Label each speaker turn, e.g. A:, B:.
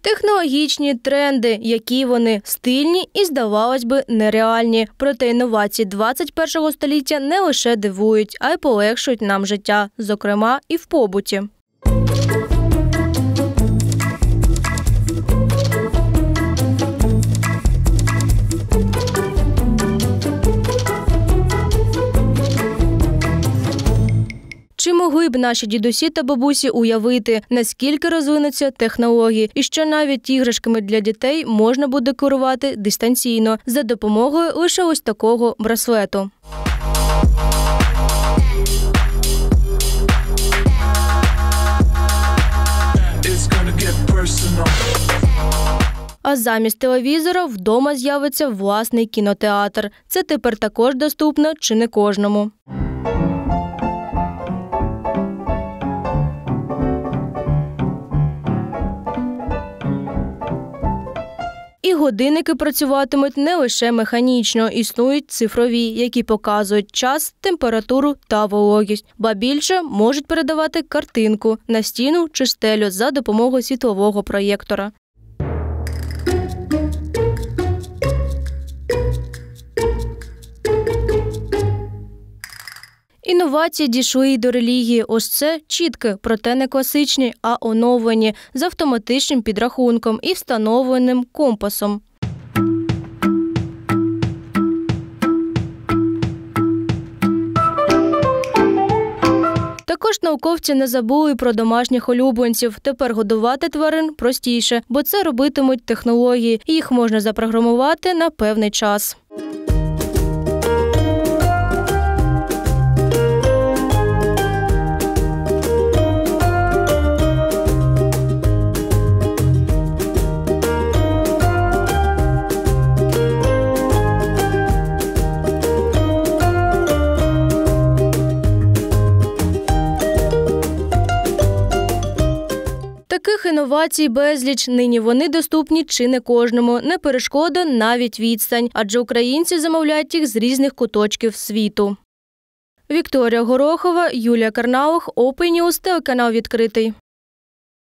A: Технологічні тренди, які вони стильні і, здавалось би, нереальні. Проте інновації 21-го століття не лише дивують, а й полегшують нам життя, зокрема і в побуті. Чи могли б наші дідусі та бабусі уявити, наскільки розвинуться технології, і що навіть іграшками для дітей можна буде керувати дистанційно за допомогою лише ось такого браслету? А замість телевізора вдома з'явиться власний кінотеатр. Це тепер також доступно чи не кожному. І годинники працюватимуть не лише механічно, існують цифрові, які показують час, температуру та вологість. Ба більше, можуть передавати картинку на стіну чи стелю за допомогою світлового проєктора. Інновації дійшли й до релігії. Ось це чітки, проте не класичні, а оновлені, з автоматичним підрахунком і встановленим компасом. Також науковці не забули про домашніх улюбленців. Тепер годувати тварин простіше, бо це робитимуть технології, і їх можна запрограмувати на певний час. Таких інновацій безліч. Нині вони доступні чи не кожному. Не перешкода навіть відстань, адже українці замовляють їх з різних куточків світу. Вікторія Горохова, Юлія Карнаух, Open News, телеканал «Відкритий».